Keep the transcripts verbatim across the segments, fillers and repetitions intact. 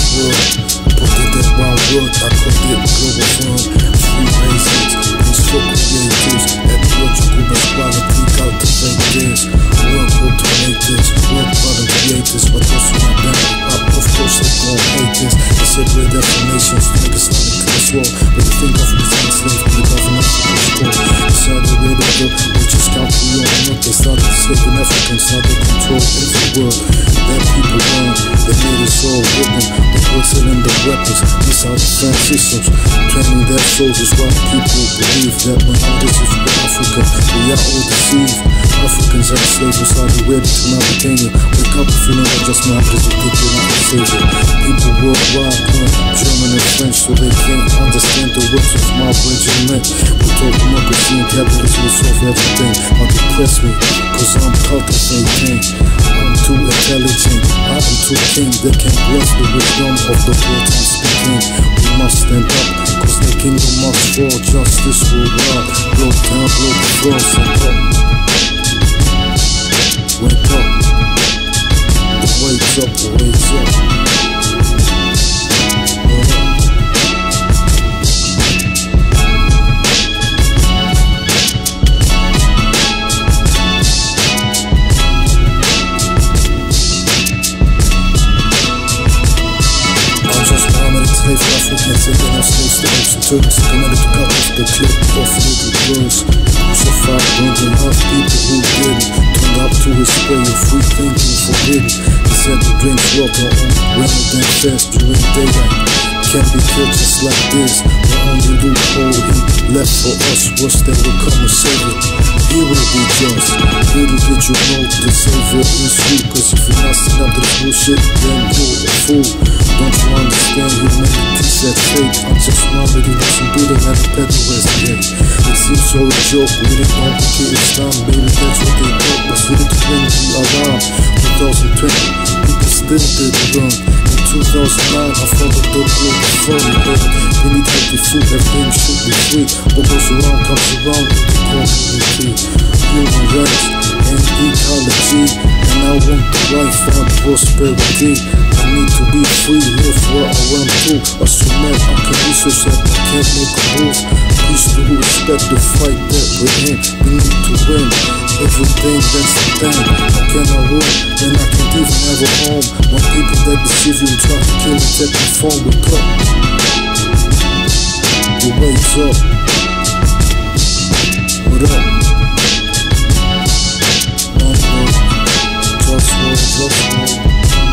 world. Put it in one word, I call it global firm. Free basics, these for creators. Ecological equality, cultivate this. Work automators, work bottom creators, but also not them. Of course they gon' hate this. They said we're definitions, niggas not a class war. But you think of me as enslaved to the government for the score. Saudi Arabia, we just count for you on what they started enslaving Africans, now they control every world. Their people learn, they made us all with them. The bullets and the weapons, these are the fan systems. Training their soldiers while people believe that when others is from Africa, we are all deceived. Africans are slaves inside the web to Mauritania. Wake up if you know that just now because you think you're not a savior. People worldwide learn German and French so they can't understand the words of my regiment. We talk democracy and capitalism will solve everything. But depress me, cause I'm cultivating. I'm too intelligent, I am too king. They can't grasp the wisdom of the words I'm speaking. We must stand up, cause the kingdom must fall. Justice will rise, blow down, blow the floor, stand up. Wake up, the wake's up, the wake's up. Slave Africans and then our slave slaves Turks committed to cut off the clip off little girls. Crucified, burned and half people who didn't. Turned up to his way of free thinking forbidden. He said he drinks water on rather than fast during daylight. Can't be killed just like this. The only loophole he left for us was that we'll come and save it. He will be just. Little did you know the savior is you. Cause if you're not sitting up this bullshit, then you're a fool. Don't you understand humanity said fake? I'm just remedy that some building at the pedal gate. It seems so a joke, we didn't complicate Islam. Maybe that's what they thought, but we didn't bring the alarm. twenty twenty, people still didn't run. In two thousand nine, I found the dope Globalfirm. We need healthy food, everything should be free. What goes around comes around in the community. Human rights and ecology, and I want the life and prosperity. I need to be free, live where I want to. Assume I can research that I can't make a move. Peace to who respect the fight that we're in. We need to win everything, that's the thing. How can I rule when I can't even have a home? When people that deceive you and try to kill and take the phone, wake up. The wake's up. What up? OneLove, JustWar, JustWar.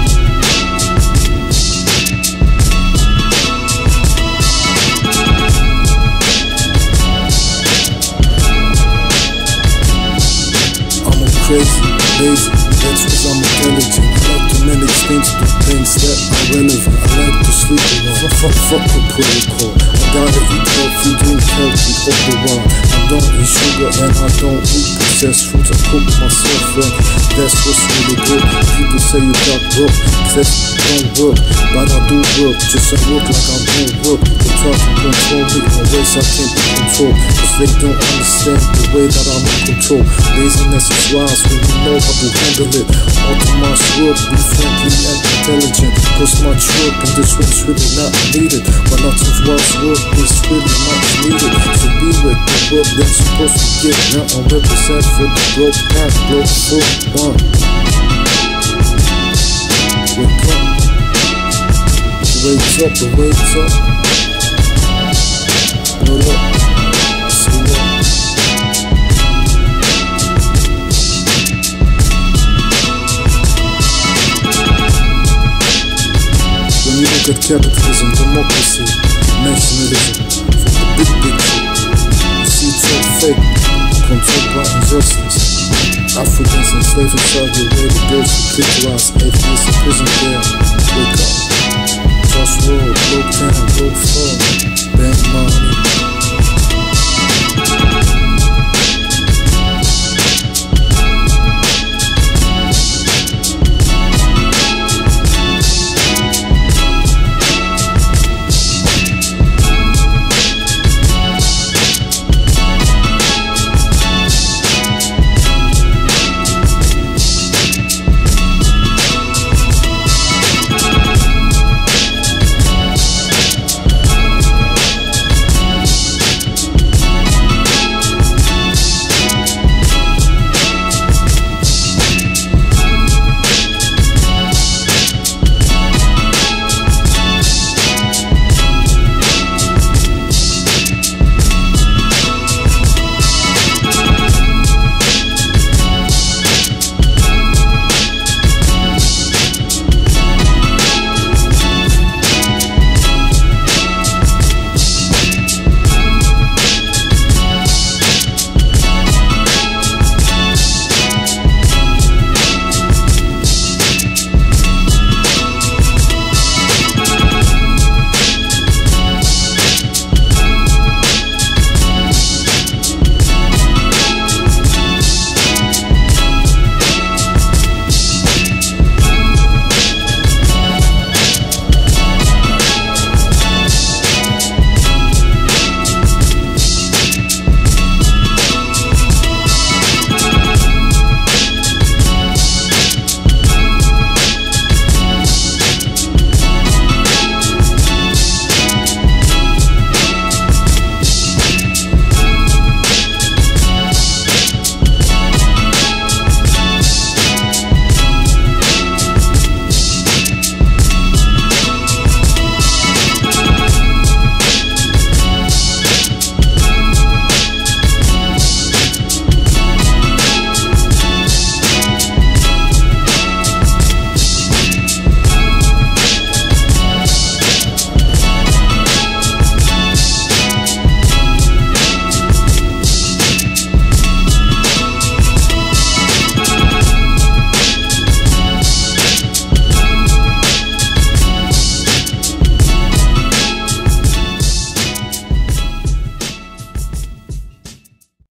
Crazy, lazy, that's cause I'm intelligent. I like to manage things, do things that are relevant. I like to sleep alone, fuck, fuck the protocol. I gotta eat healthy, drink healthy all the while. I don't eat sugar and I don't eat processed foods. I cook myself and that's what's really good. People say you got broke, that don't work. But I do work, just I work like I don't work. They try to control me in ways I can't be controlled. Cause they don't understand the way that I'm in control. Laziness is wise when you know how to handle it. Optimize work, be friendly and intelligent. Cause much work and this one's really not needed. But lots of wise work is really much needed. So be with the work that's supposed to get. Now I represent for the broke path, broke foot, one. Wake up. The wake's up, the wake's up. What up? See what? When you look at capitalism, democracy, nationalism, from the big picture, you see it's all fake, controlled by injustice. Africans enslaved in Saudi Arabia, girls who victimized, atheists in prison there. Wake up. JustWar, Globe Town, Globe